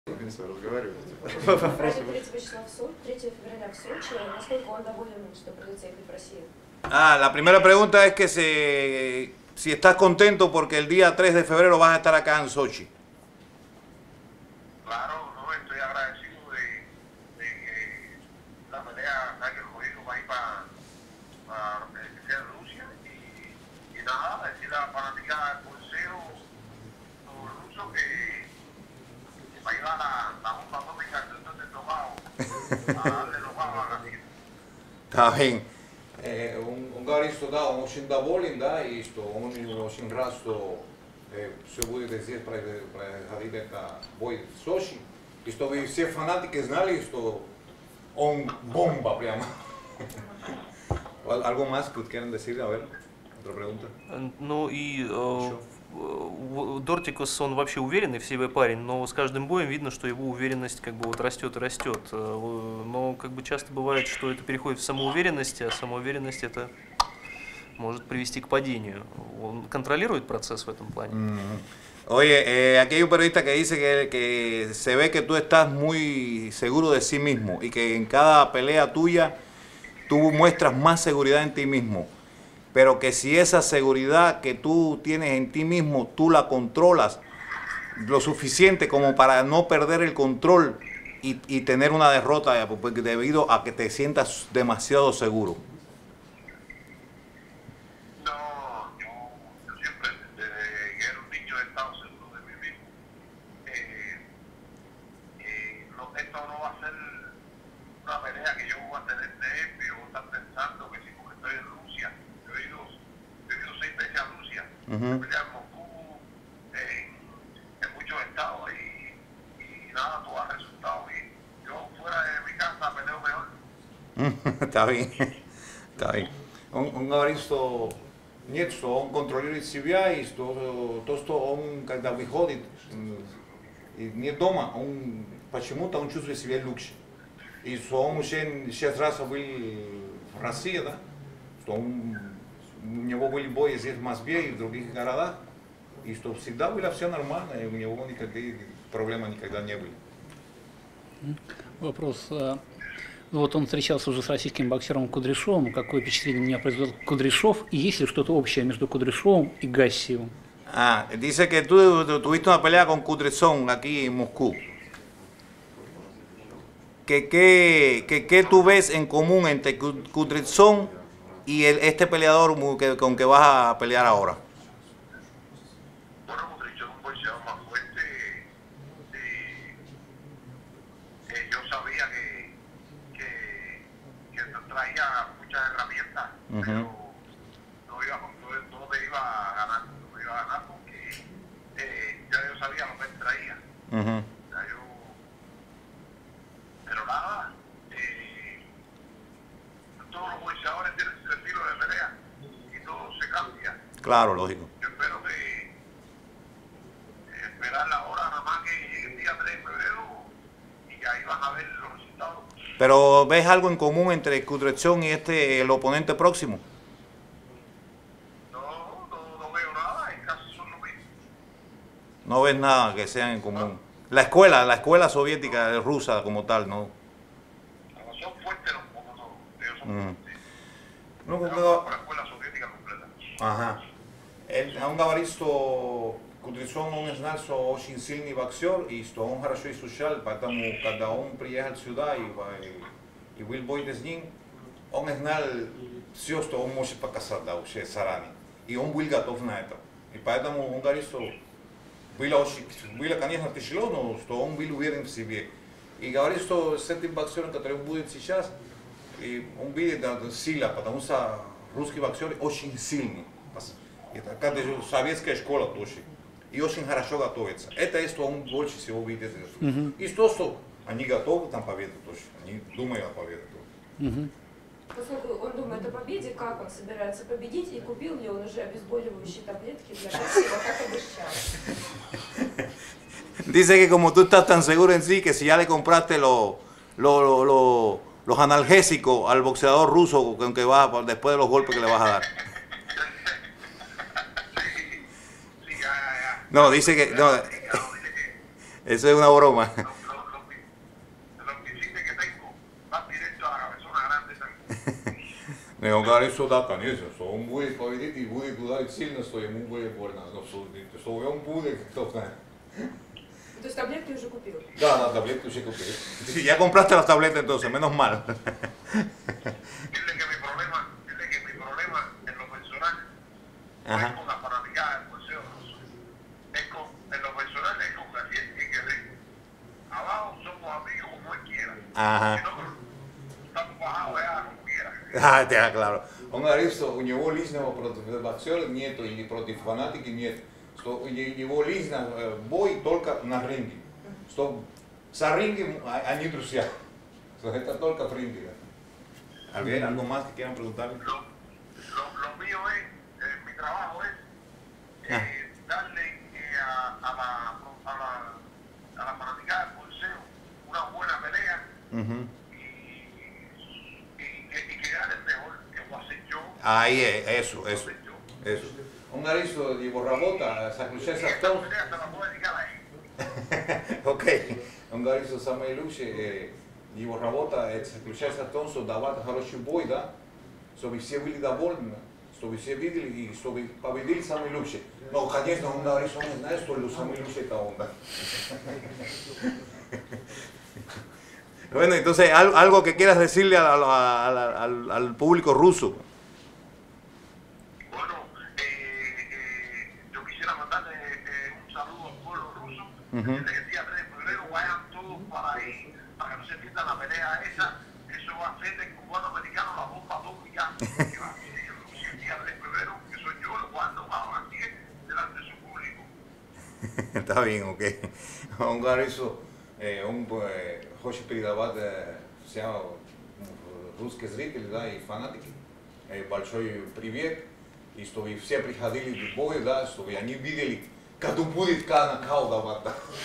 Ah, la primera pregunta es que si estás contento porque el día 3 de febrero vas a estar acá en Sochi. Claro, no, estoy agradecido de que la pelea que el va a ir para que sea en Rusia y nada, decirle a la fanática del boxeo ruso que va a llevar la bomba atómica del tomado a darle los vamos a la vida. Está bien. Он говорит, что да, он очень доволен, да, и что он очень рад, что все будет здесь происходить это бой в Сочи, и что вы все фанатики знали, что он бомба прямо. ¿Algo más que quieran decir? A ver, otra pregunta. Ну и Дортикус, он вообще уверенный в себе парень, но с каждым боем видно, что его уверенность как бы вот растет и растет. Но как бы часто бывает, что это переходит в самоуверенность, а самоуверенность это может привести к падению. Он контролирует процесс в этом плане. Oye, aquí hay un periodista que dice que se ve que tú estás muy seguro de sí mismo y que en cada pelea tuya tú muestras más seguridad en ti mismo, pero que si esa seguridad que tú tienes en ti mismo, tú la controlas lo suficiente como para no perder el control y tener una derrota debido a que te sientas demasiado seguro. He peleado en Moscú, en muchos estados y nada, todo ha resultado bien. Yo fuera de mi casa peleo mejor. Está bien, está bien. Он говорит, что нет, что он контролирует себя, и что то, что он, когда выходит и не дома, он почему-то он чувствует себя лучше. И что он уже 6 раз был в России, да, что у него были бои здесь в Москве и в других городах, и что всегда было все нормально, и у него никаких проблем никогда не были. Вопрос. Вот он встречался уже с российским боксером Кудряшовым. Какое впечатление на меня произвел Кудряшов? И есть ли что-то общее между Кудряшовым и Гассиевым? Dice que tú tuviste una pelea con Kudryshov aquí en Moscú. ¿Qué tú ves en común entre Kudryshov y este peleador con que vas a pelear ahora? Bueno, Kudryshov es un boxeador más fuerte. Yo sabía que traía muchas herramientas, pero no me iba a ganar. No me iba a ganar porque ya yo sabía lo que él traía. Pero nada, todos los boxeadores tienen su estilo de pelea y todo se cambia. Claro, lógico. Yo espero que esperar la hora nada más que llegue el día 3 de febrero y ahí van a ver los resultados. Pero ¿ves algo en común entre Kudryshov y el oponente próximo? No veo nada, en casi son lo mismo. No ves nada que sean en común. La escuela soviética, rusa como tal, ¿no? Son fuertes los pocos todos. Ellos son fuertes. Ну, la escuela soviética completa. Ага. Он говорит, что Кудряшов, он знал, что очень сильный боксер, и что он хорошо изучал, поэтому, когда он приехал сюда и был бой с ним, он знал все, что он может показать, да, вообще заранее. И он был готов на это. И поэтому он говорит, что было, конечно, тяжело, но что он был уверен в себе. И говорит, что с этим боксером, который будет сейчас, и он видит сила, потому что русский боксер очень сильный. Это как советская школа тоже. И очень хорошо готовится. Это что он больше всего видит. И что они готовы там победу тоже. Они думают о победе тоже. Поскольку он думает о победе, как он собирается победить, и купил ли он уже обезболивающие таблетки для Гассиева, как обещал. Dice que como tú estás tan seguro en sí, que si ya le compraste los analgésicos al boxeador ruso con que va después de los golpes que le vas a dar. No, dice que no, Eso es una broma. Los misiles que tengo van directo a la cabezona grande también. Ne on ka isto taka, nii see, so on bude povedeti i bude udariti silno, что ему bude больно, но что он bude, кто знает. То есть таблетки уже купил? Да, la tableta уже купил. Ya compraste las tabletas entonces, menos mal. Dile que mi problema en lo personal no es con la fanaticada del boxeo ruso. En lo personal es con Gabriel y Guerrero. Abajo somos amigos como él quiera. Ajá. Si no, estamos bajados allá como quiera. А, да, claro. Он говорит, что у него личного против боксера нету, или против фанатики нет. Что у него лично бой только на ринге. Что за рингом они друзья. Что это только в ринге. ¿Alguien, algo más que quieran preguntarle? Lo mío es, mi trabajo es darle a la fanaticada del boxeo una buena pelea y que gane el mejor, que voy a hacer yo. Ahí es, eso. Он говорит, что его работа заключается в том... Окей. Он говорит, что самое лучшее, его работа заключается в том, что давать хороший бой, да, чтобы все были довольны, чтобы все видели и чтобы победили самый лучший. Но, конечно, он говорит, что он не знает, что самый лучший это он, да. Bueno, entonces, algo que quieras decirle al público ruso. El día 3 de febrero vayan todos para ahí, para que no se pierdan la pelea esa. Eso va a hacer del cubano-americano la bomba atómica. Que va a ser el día 3 de febrero, que soy yo, cuando vamos a 10 delante de su público. Está bien, ok. Он говорит, что он хочет передавать всем русским зрителям, да, и фанатики большой привет, и чтобы все приходили в бой, да, чтобы они видели, как он будет нокаут давать.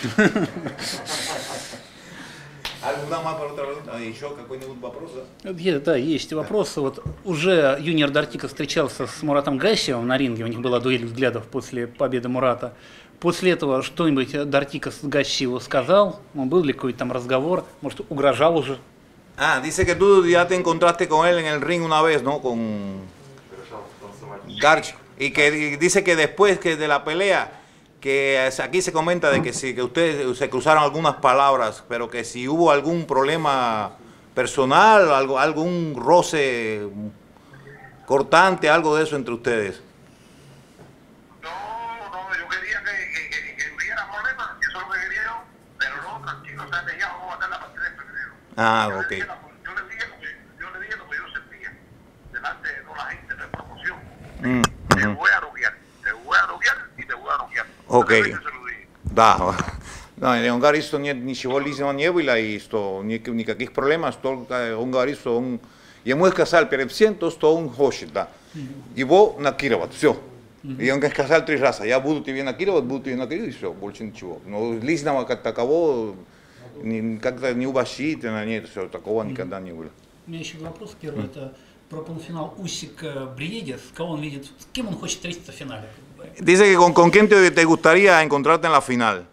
¿Alguna más para otra pregunta? ¿Еще какой-нибудь вопрос? Да, есть вопрос. Вот уже Юниор Дортика встречался с Муратом Гассиевым на ринге, у них была дуэль взглядов после победы Мурата. После этого что-нибудь Дортика с Гассиеву сказал? Был ли какой-то там разговор? Может, угрожал уже? Dice que tú ya te encontraste con él en el ring una vez, ¿no? Con Garch. Y que dice que después que de la pelea, que aquí se comenta de que sí, que ustedes se cruzaron algunas palabras, pero que si hubo algún problema personal, algún roce cortante, algo de eso entre ustedes. No, yo quería que hubiera problemas, eso es lo que quería yo, pero no, tranquilo, o sea, ya vamos a matar la partida de febrero. Ok. Yo le dije lo que yo sentía, delante de toda la gente de promoción. Te voy a noquear y te voy a noquear. Окей. Да. Он говорит, что нет ничего личного не было и что никаких проблем, только он говорит, что он ему сказал перед всем то, что он хочет, да. Его накидывать, все. И он сказал 3 раза, я буду тебе накидывать, и все, больше ничего. Но личного как такового, как-то неуважительно, нет, все, такого никогда не было. У меня еще вопрос первый, это про полуфинал Усик-Бриедис, кого он видит, с кем он хочет встретиться в финале? Dice que con quién te gustaría encontrarte en la final.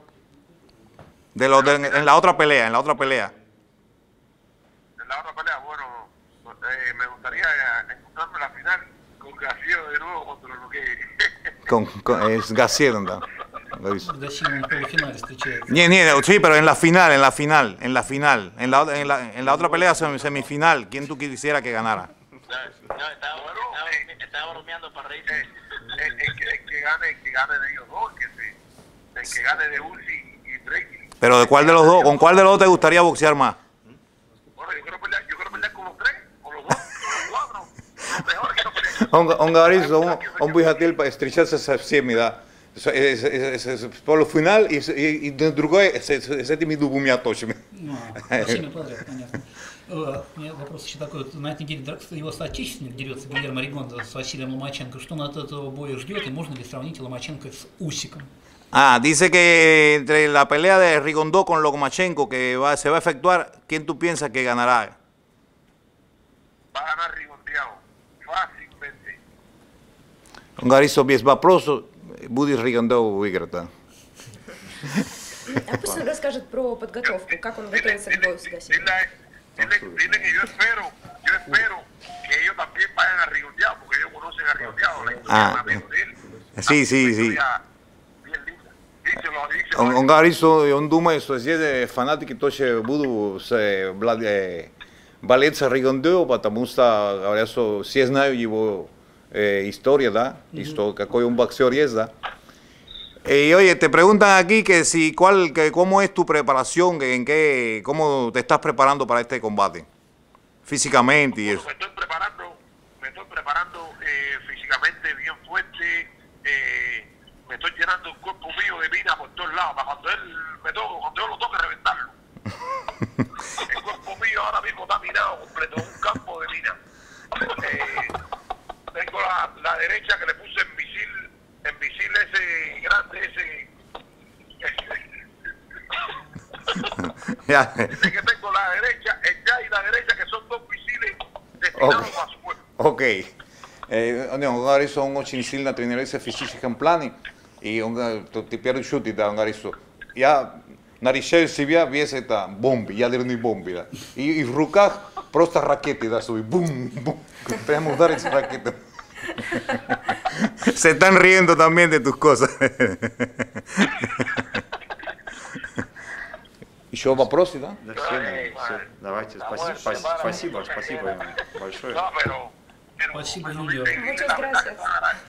En la otra pelea, En la otra pelea, bueno, me gustaría encontrarme en la final con García de nuevo contra lo que... Es García, ¿no? Гассиев в полуфинале встречается. Sí, pero en la final. En la otra pelea semifinal, ¿quién tú quisiera que ganara? Estaba bromeando para reírse. El que gane de ellos dos, el que gane de Uzi y Brady. Pero ¿de cuál de los dos? ¿Con cuál de los dos te gustaría boxear más? Bueno, yo quiero pelear con los 3, con los 2, con los 4. Los mejores quiero pelear. Он говорит, что он бы хотел встречаться со всеми, да. Полуфинал и другой с этими двумя точками. Со всеми подряд, понятно. У меня вопрос еще такой. На этой неделе его соотечественник дерется, Гильермо Ригондо, с Василием Ломаченко. Что он от этого боя ждет и можно ли сравнить Ломаченко с Усиком? Dice que entre la pelea de Rigondó con Lomachenko que se va a efectuar, ¿quién tú piensas que ganará? Va a ganar Rigondeado, fácilmente. Он говорит, что без вопросов будет Ригондо выиграть. А пусть он расскажет про подготовку, как он готовится к бою с Гасиевым. Dile que yo espero que ellos también vayan a Rigoteado, porque ellos conocen a Rigoteado, la historia más de él. Sí, sí, sí. Bien linda. Díselo. On говорит, он думает, что здесь фанатики тоже будут болеть за Ригондео, потому что говорят, что все знают его historia, ¿da? Y что какой un boxeador es, ¿da? Y oye, te preguntan aquí que si cómo es tu preparación, cómo te estás preparando para este combate, físicamente y eso. Me estoy preparando físicamente bien fuerte, me estoy llenando el cuerpo mío de mina por todos lados, para cuando yo lo toque reventarlo. El cuerpo mío ahora mismo está minado completo, un campo de mina. Tengo la derecha que le puse en misil ese grande, Ya. Dice que tengo la derecha, el ya y la derecha, que son dos misiles destinados para su cuerpo. Окей. Он говорит, что он очень сильно тренируется в физическом плане, и он теперь шутит, да, он говорит, что я наряжаю себя весь это бомбы, ядерные бомбы, да, и в руках просто ракеты, да, свои, бум-бум, прямо ударить ракеты. Se están riendo también de tus cosas. Еще вопросы, да? Да все, все. Давайте, спасибо большое. No, pero Спасибо, bueno, Юлия. viste, Muchas la verdad que gracias.